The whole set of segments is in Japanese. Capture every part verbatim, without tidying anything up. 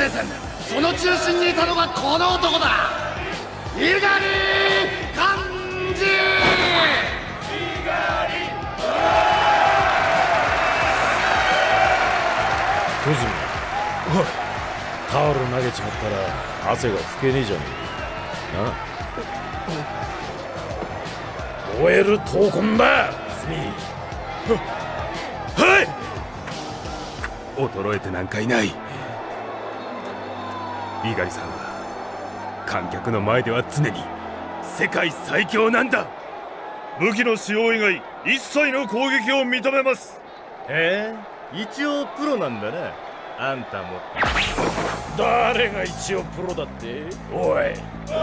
底線、その中心にいたのがこの男だ。猪狩寛治。 小泉、タオル投げちまったら汗が拭けねえじゃねえかな。燃える闘魂だ泉。 はい。衰えてなんかいない。猪狩さんは観客の前では常に世界最強なんだ。 武器の使用以外一切の攻撃を認めます。 へえ、一応プロなんだなあんたも。 誰が一応プロだって。おい、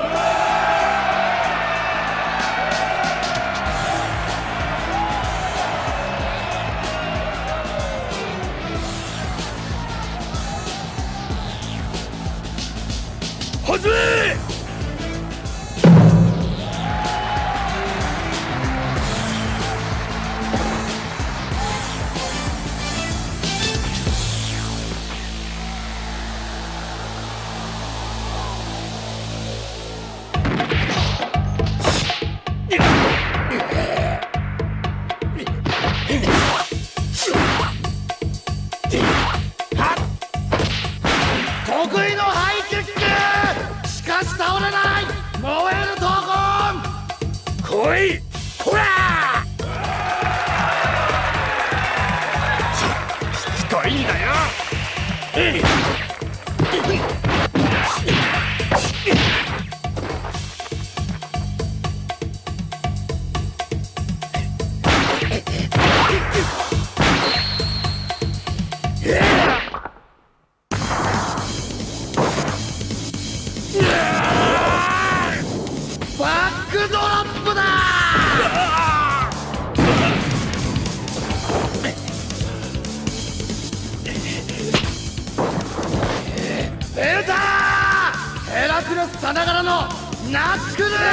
外れ。 得意のハイキック。しかし倒れない。燃える闘魂。 来い、こらー。しつこいんだよ。 バックドロップだ。出た。ヘラクレスさながらのナックルだ。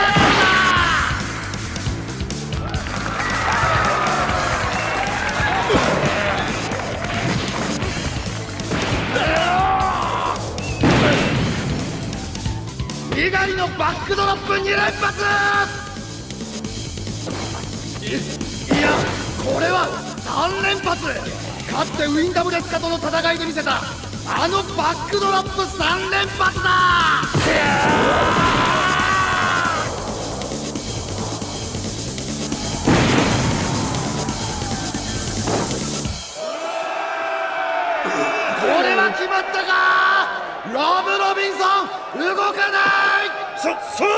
猪狩のバックドロップに連発。い, いやこれはさん連発。かつてウィンダブレスカとの戦いで見せたあのバックドロップさん連発だ。これは決まったか。ロブ・ロビンソン動かない。 さ、さ